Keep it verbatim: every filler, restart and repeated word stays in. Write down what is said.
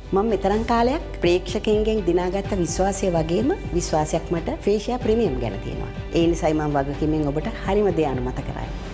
මම මෙතරම් කාලයක් ප්‍රේක්ෂකයන්ගෙන් දිනාගත්ත විශ්වාසය වගේම විශ්වාසයක් මට ෆේෂියා ප්‍රීමියම් ගැන තියෙනවා. ඒ නිසායි මම වගකීමෙන් ඔබට හරිම දේ අනුමත කරන්නේ.